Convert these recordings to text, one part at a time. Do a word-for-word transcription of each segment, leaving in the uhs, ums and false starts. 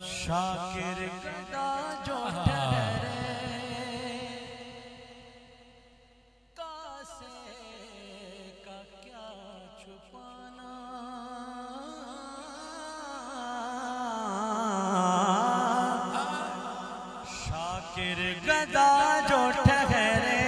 शाकिर गदा जो ठहरे कासे का क्या छुपाना। शाकिर गदा जो ठहरे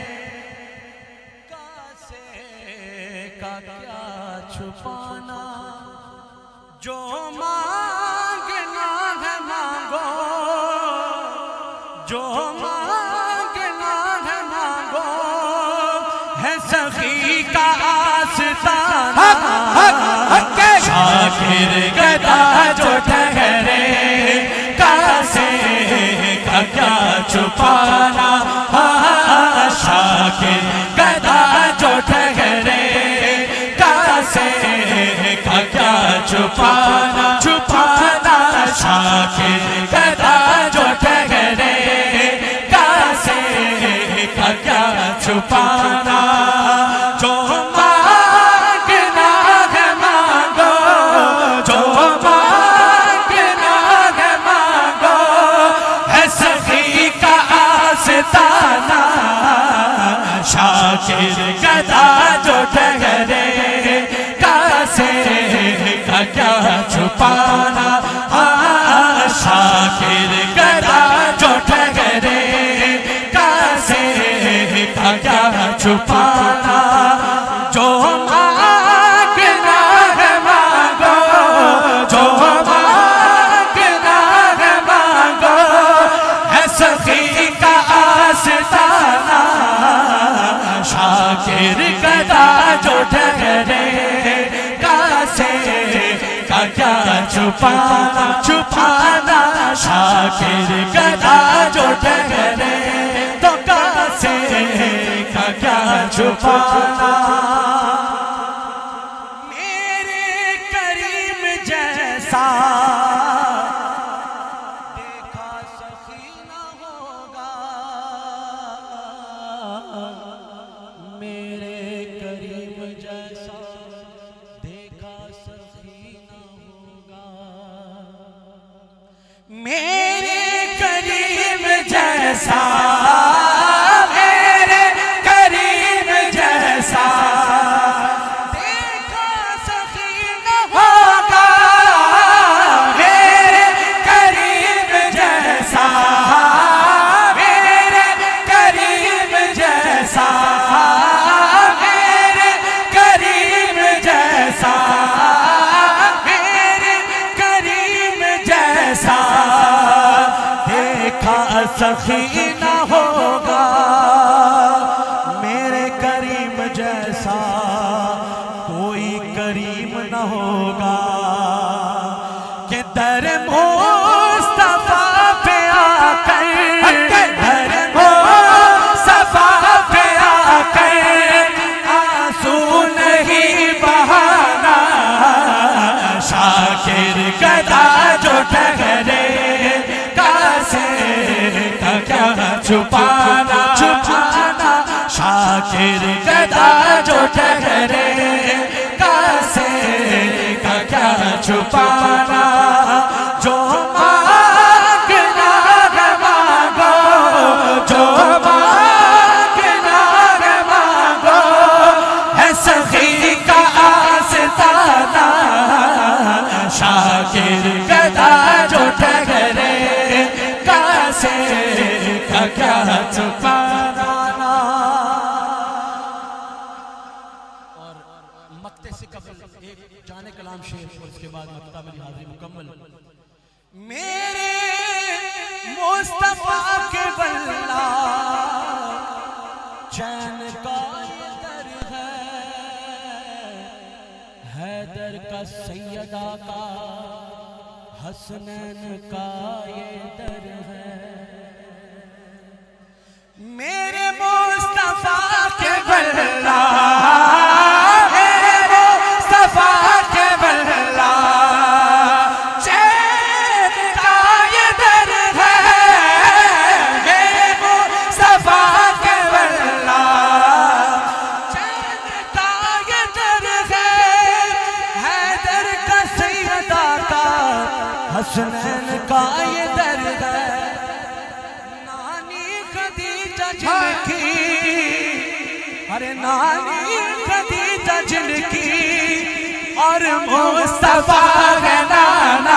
कासे का क्या छुपाना। जो मांगना है मांगो, जो मांगना है मांगो, है सखी का आस्ताना। शाकिर गदा जो ठहरे कासे का क्या छुपाना। शाकिर गदा जो ठहरे कासे का क्या छुपाना छुपाना। शाकिर गदा जो ठहरे कासे का क्या छुपाना। जो मांगना है मांगो, जो मांगना है मांगो, है सखी का आस्ताना। शाकिर गदा जो ठहरे कासे का क्या छुपाना। शाकिर गदा जो ठहरे कासे का क्या छुपाना। जो मांगना है मांगो, जो मांगना है मांगो, है सखी का आस्ताना। शाकिर गदा जो ठहरे कासे का क्या छुपाना छुपाना। शाकिर गदा जो ठहरे तो कासे का क्या छुपाना। मेरे करीम जैसा देखा सखी न होगा। मेरे करीम जैसा देखा सखी न होगा। मेरे करीम जैसा, मेरे करीम जैसा देखा सखी न होगा। मेरे करीम जैसा, मेरे करीम जैसा, मेरे करीम जैसा, मेरे करीम जैसा देखा सखी न होगा। मेरे करीम जैसा कोई करीम न होगा। कि दर मुस्तफा पे आकर, दर मुस्तफा पे आकर आंसू नहीं बहाना। शाकिर गदा जो ठहरे कासे का क्या छुपाना छुपाना। शाकिर गदा जो ठहरे कासे का क्या छुपाना। जो मांगना है मांगो, जो मांगना है मांगो, है सखी का आस्ताना। शाकिर गदा जो ठहरे कासे का क्या छुपाना। और मक्ते से कबल एक जाने कलाम शेर और उसके बाद मक्ता मेरी हाजिरी मुकम्मल। मेरे मुस्तफा के बल्ला चैन का ये दर है, हैदर का सैयदा का हसनैन का ये दर है। मेरे मुस्तफा के बल्ला, मेरे मुस्तफा के बल्ला चैन का ये दर है। मेरे मुस्तफा के बल्ला चैन का ये दर है, हैदर का सैयदा का हसनैन का ये दर्द है, नानी खदीजा जिनकी, अरे नानी खदीजा जिनकी और मुस्तफा है नाना,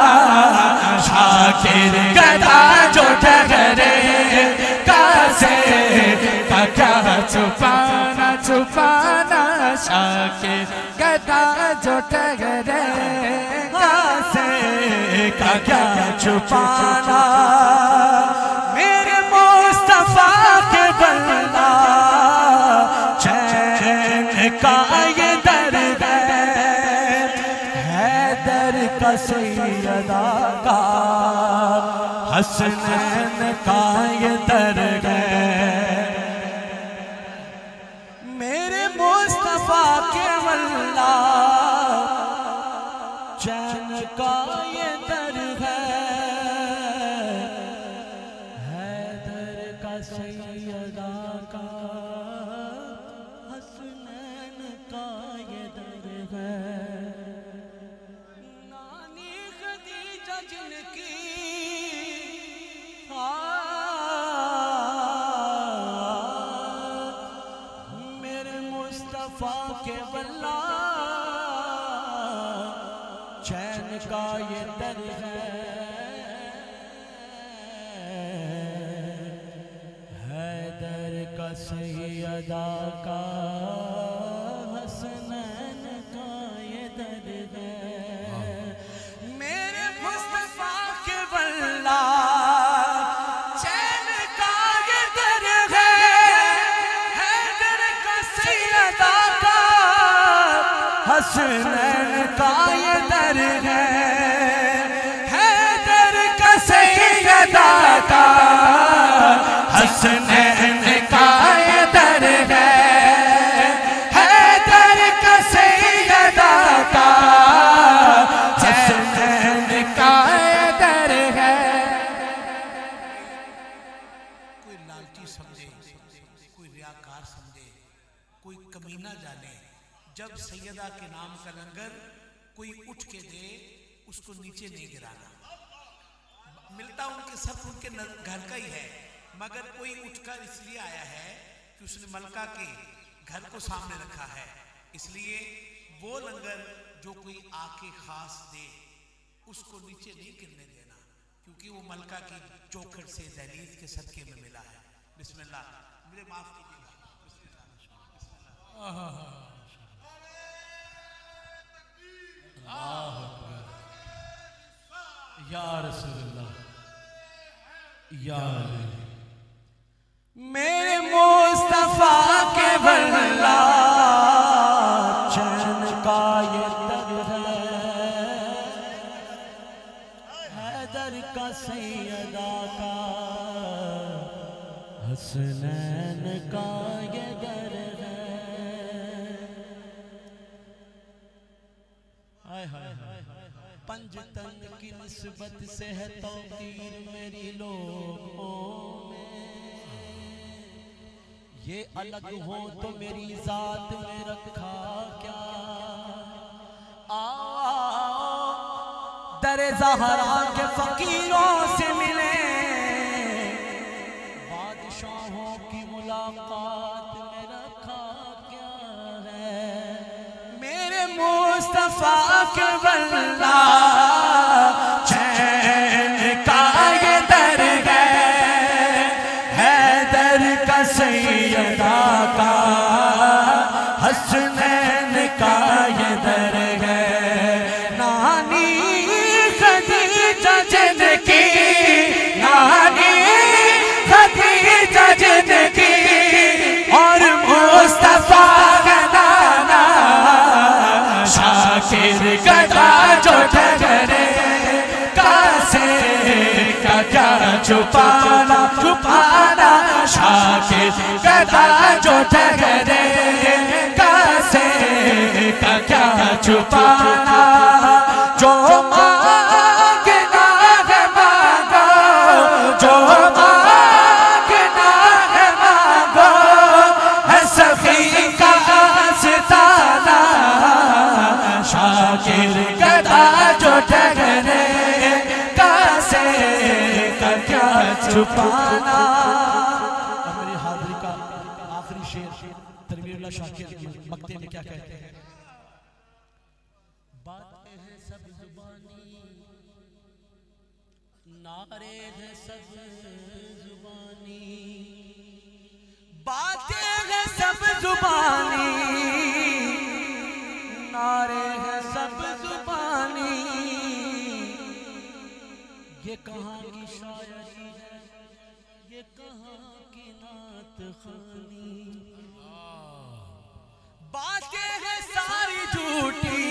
शाकिर गदा जो ठहरे कासे का क्या छुपाना छुपाना, शाकिर गदा जो ठहरे कासे का क्या छुपाना, मेरे मुस्तफा के बल्ला चैन का ये दर्द है, हैदर का सैयदा का हसनैन का ये दर्द है, मेरे मुस्तफा के वल्ला चैन का ये दर्द है, हैदर का सैयदा का हसनैन का ये दर्द है, नानी खदीजा जिनकी मेरे मुस्तफा के वल्ला चैन का ये दर्द है, हैदर का सैयदा का हसनैन का ये दर्द है, मेरे मुस्तफा के वल्ला चैन का ये दर्द है, हैदर का सैयदा का हसनैन का ये दर्द है, हैदर का सैयदा का हसनैन का ये दर्द है, हैदर का सैयदा का हसनैन का ये दर्द है। कोई लालची समझे, कोई रियाकार समझे, कोई कमीना जाने, जब सैयदा के नाम का लंगर कोई उठ के दे उसको नीचे नहीं गिराना, मिलता उनके सब उनके घर का ही है, मगर कोई उठकर इसलिए आया है कि उसने मलका के घर को सामने रखा है, इसलिए वो लंगर जो कोई आके खास दे उसको नीचे नहीं गिरने देना, क्योंकि वो मलका की चौखट से दहलीज के सदके में मिला है। बिस्मिल्लाह, मुझे माफ कीजिएगा। या रसूलुल्लाह, या मेरे मुस्तफा के वल्ला चैन का ये दर्द है, हैदर का सैयदा का हसनैन का ये दर्द है। हाय हाय पंजतन की निस्बत से है तौकीर मेरी लोगों में, ये अलग हो तो मेरी जात में रखा क्या, आओ दरे ज़हरा के फकीरों से मिले, बादशाहों की मुलाकात में रखा क्या है, मेरे मुस्तफा के वल्ला चैन का ये दर्द है, हैदर का सैयदा का हसनैन का ये दर्द है, नानी खदीजा जिनकी, नानी खदीजा जिनकी और मुस्तफा का नाना, शाकिर गदा जो ठहरे कासे का क्या छुपाना छुपाना, शाकिर गदा जो ठहरे कासे का क्या छुपाना, जो मांगना है मांगो, जो मांगना है मांगो, है सखी का सितारा, शाकिर गदा जो ठहरे का छुपाना। और मेरी हाजिरी का आखिरी शेर तनवीरुल्लाह शाकिर मक्ते में क्या कहते हैं? बातें हैं सब जुबानी, नारे हैं सब जुबानी, बातें हैं सब जुबानी, नारे हैं सब जुबानी। ये कहाँ की शायरी है, ये कहाँ की नात खानी। बातें हैं सारी झूठी,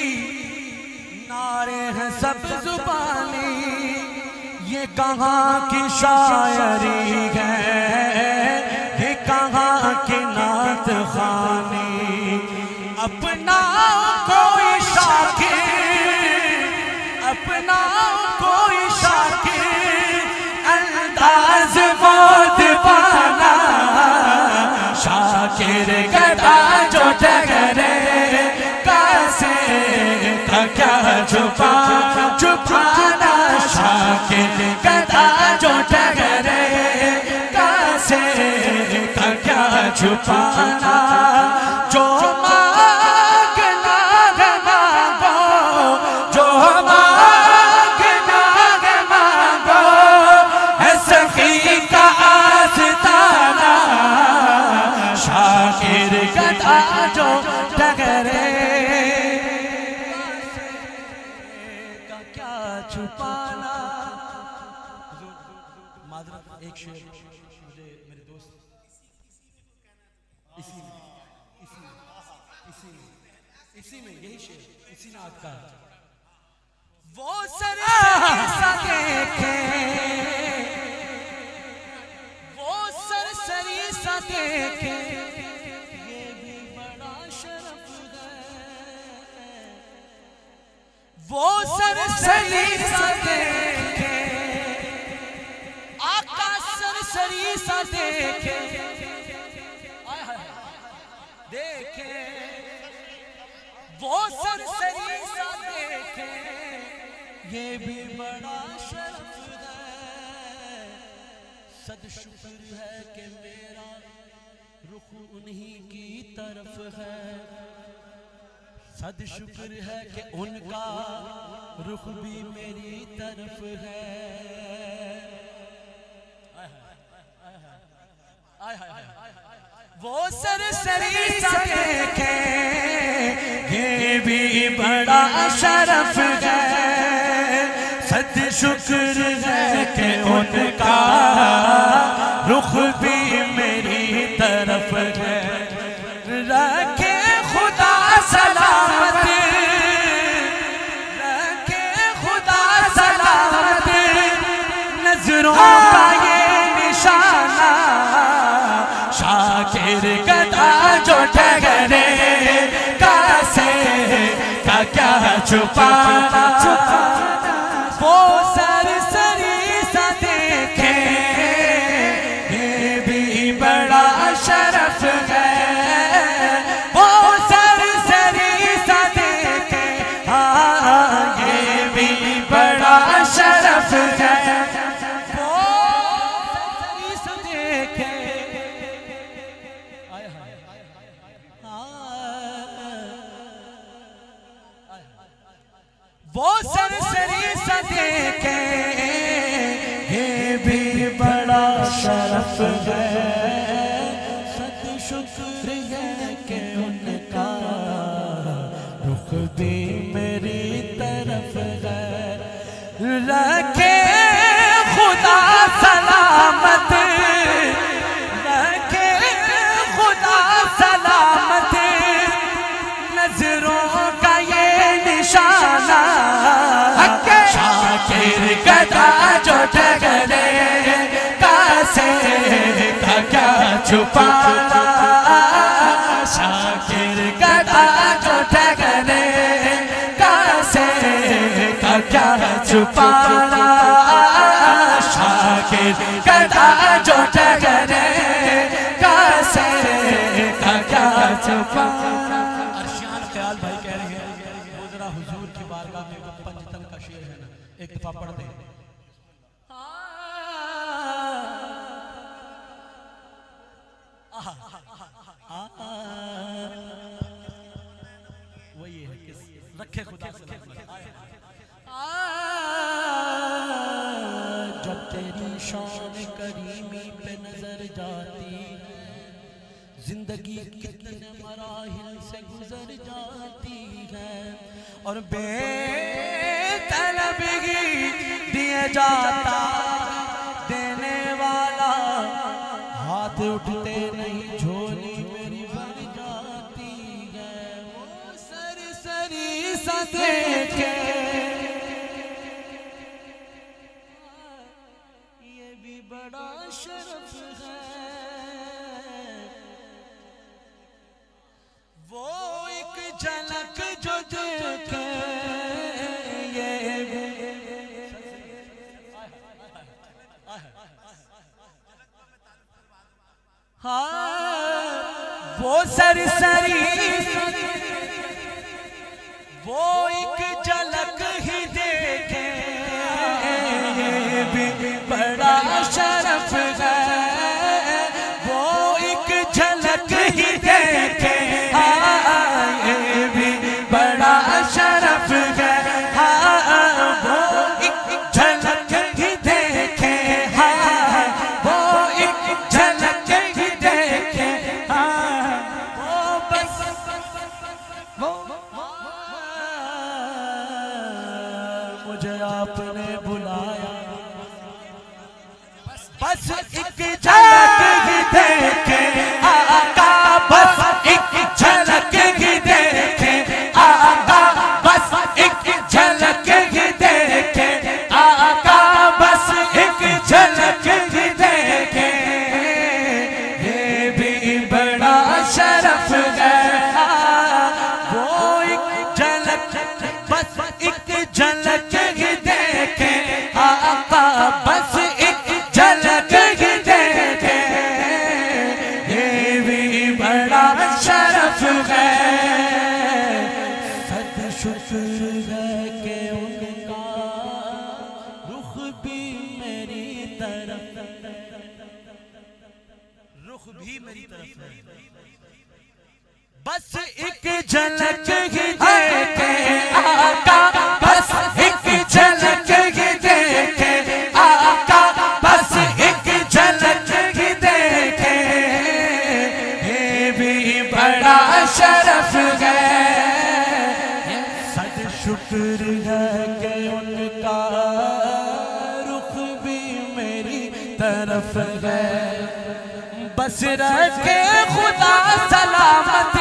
नारे हैं सब जुबानी। ये कहाँ की शायरी है, ये कहाँ की नात खानी। अपना कोई शाकिर, अपना कोई शाकिर, अंदाज बहुत पाना। शाकिर गदा जो ठहरे, कैसे का क्या छुपा छुपाना। शाकिर गदा जो ठहरे, कैसे का क्या छुपाना। जो मांगना है मांगो, जो मांगना है मांगो, है सखी का आस्ताना। शाकिर गदा जो ठहरे, का क्या छुपाना। माजरत एक शेर मुझे मेरे दोस्त इसी में इसी में इसी में इसी में यही शेर इसी नात का। वो सर सा देखे, वो सरसरी सा देखे, ये भी बड़ा शरफ है। वो सरसरी सा देखे, आका सरसरी सा देखे, देखे वो सरसरी सा देखे, ये भी बड़ा शरफ है। सद शुक्र है कि मेरा रुख उन्हीं की तरफ है। सद शुक्र है कि उनका रुख भी मेरी तरफ है। वो सरसरी सा देखे, ये भी बड़ा शरफ है। सद शुक्र है कि उनका रुख भी मेरी तरफ है। रखे खुदा सलामत, रखे खुदा सलामत, नजरों का ये निशाना। शाकिर गदा जो ठहरे, कैसे का क्या छुपाना। वो सरसरी सा देखे, ये भी बड़ा शरफ है। वो सरसरी सा देखे, हाँ ये भी बड़ा शरफ है। वो सरसरी सा देखे, वो सरसरी सा देखे, ये भी बड़ा शरफ है। सद शुक्र है कि उनका रुख भी मेरी तरफ है। रखे खुदा सलामत, रखे खुदा सलामत, नजरों का ये निशाना। शाकिर गदा जो ठहरे, कैसे का क्या छुपाना। शाकिर गदा जो ठहरे, कैसे का क्या छुपाना। शाकिर गदा जो ठहरे, कैसे का क्या छुपाना। अर्शियान ख्याल भाई कह रहे हैं वो जरा हुजूर की बारगाह में वो पंजतन का शेर है ना, एक दफा पढ़ दे। आ रखे खुदा जब तेरी शान करीमी पे नजर जाती, जिंदगी कितने मराहिल से गुजर जाती है, और बेतलबी दिए जाता देने वाला, हाथ उठते नहीं झोली मेरी भर जाती है। वो सरसरी सा देखे ये भी बड़ा शर्फ है, वो एक झलक जो देखे ये भी। हाँ वो सरसरी वो एक झलक ही देखे ये भी बड़ा शरफ है, वो एक झलक ही देखे ये भी बड़ा शरफ है। हाँ वो एक झलक ही देखे, हाँ वो एक झलक ही देखे, हाँ वो बस वो मुझे आपने बुलाया, बस एक झलक ही देखे आका, बस एक झलक ही देखे आका, बस एक झलक ही देखे आका, बस एक झलक ही देखे ये भी बड़ा शरफ है। वो एक झलक बस एक झलक ही देखे आका, बस एक झलक ही देखे ये भी बड़ा शरफ है। सद शुक्र है कि उनका रुख भी मेरी तरफ, रुख भी मेरी तरफ है। बस एक झलक ही देखे आका, बस एक झलक ही देखे आका, बस एक झलक ही देखे ये भी बड़ा शरफ है। सद शुक्र है कि उनका रुख भी मेरी तरफ है, बस रखे खुदा सलामत,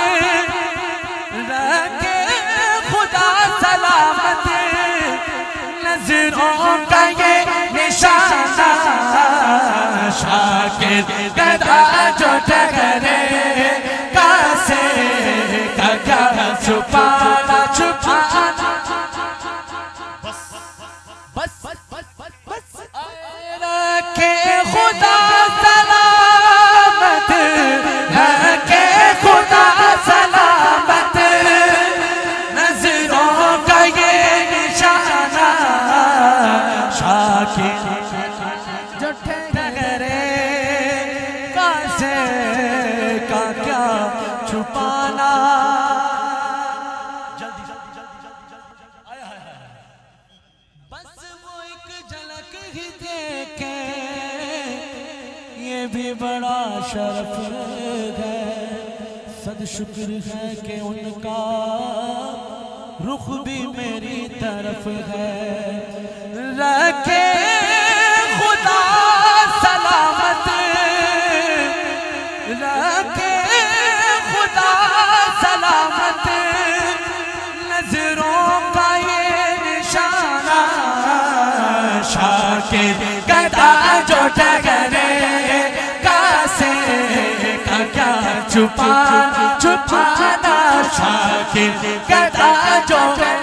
रखे खुदा सलामत, नजरों का ये निशाना, शाकिर गदा जो ठहरे कासे का क्या छुपाना छुपाना, बस बस बस बस रखे खुदा सलामत, रखे खुदा सलामत, नजरों का ये निशाना, शाकिर जो ठहरे कासे का क्या छुपाना। जल्दी जल्दी जल्दी आया है। बस वो एक झलक ही देखे ये भी बड़ा शरफ है। सद शुक्र है कि उनका रुख भी मेरी तरफ है, रखे खुदा सलामत, रखे खुदा सलामत, नजरों का ये निशाना, शाकिर गदा जो ठहरे कासे का क्या छुपाना छुपाना, शाकिर गदा जो